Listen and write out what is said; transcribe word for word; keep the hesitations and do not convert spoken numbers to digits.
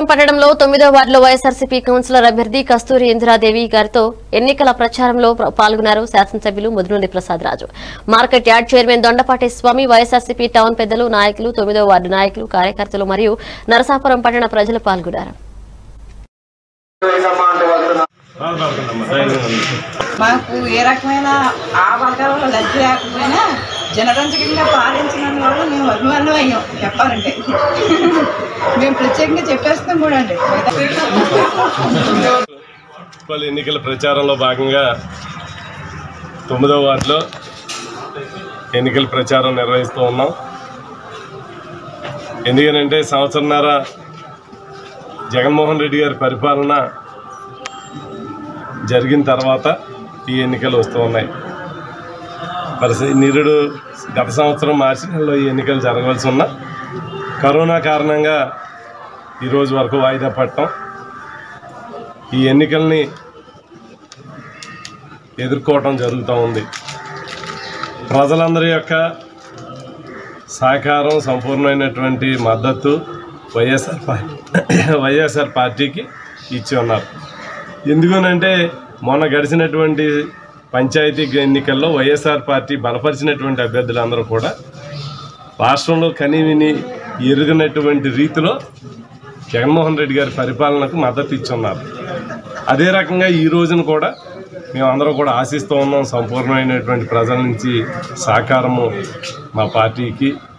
పట్టణంలో తొమ్మిదో వార్డులో వైఎస్ఆర్సీపీ కౌన్సిలర్ అభ్యర్థి కస్తూరి ఇందిరాదేవి గారితో ఎన్నికల ప్రచారంలో పాల్గొన్నారు శాసనసభ్యులు Mudunuri Prasad Raju. Market yard chairman Dondapati Swamy, YSRCP town పెద్దలు, నాయకులు, తొమ్మిదో వార్డు నాయకులు, కార్యకర్తలు మరియు నరసాపురం పట్టణ ప్రజలు పాల్గొన్నారు. మాకు ఏ రకమైన ఆ వర్గాలలో లబ్ధి లేకపోయినా జనరంజకంగా పాలించిన వాళ్ళు మేము అభిమానం అయ్యాం. చెప్పాలంటే మేము ప్రత్యేకంగా చెప్పేస్తాం కూడా అండి. ఎన్నికల ప్రచారంలో భాగంగా తొమ్మిదవ వార్డులో ఎన్నికల ప్రచారం నిర్వహిస్తూ ఉన్నాం. ఎందుకనంటే సంవత్సరంన్నర జగన్మోహన్ రెడ్డి గారి పరిపాలన జరిగిన తర్వాత ఈ ఎన్నికలు వస్తూ ఉన్నాయి. పరిస్థితి నిరుడు గత సంవత్సరం మార్చి నెలలో ఈ ఎన్నికలు జరగవలసి ఉన్న కరోనా కారణంగా ఈరోజు వరకు వాయిదా పడటం, ఈ ఎన్నికల్ని ఎదుర్కోవటం జరుగుతూ ఉంది. ప్రజలందరి యొక్క సహకారం, సంపూర్ణమైనటువంటి మద్దతు వైఎస్ఆర్ పార్టీ వైఎస్ఆర్ పార్టీకి ఇచ్చి ఉన్నారు. ఎందుకనంటే మొన్న గడిచినటువంటి పంచాయతీ ఎన్నికల్లో వైఎస్ఆర్ పార్టీ బలపరిచినటువంటి అభ్యర్థులందరూ కూడా రాష్ట్రంలో కనీవిని ఎరుగినటువంటి రీతిలో జగన్మోహన్ రెడ్డి గారి పరిపాలనకు మద్దతు ఇచ్చున్నారు. అదే రకంగా ఈ రోజున కూడా మేమందరం కూడా ఆశిస్తూ ఉన్నాం. సంపూర్ణమైనటువంటి ప్రజల నుంచి సహకారము మా పార్టీకి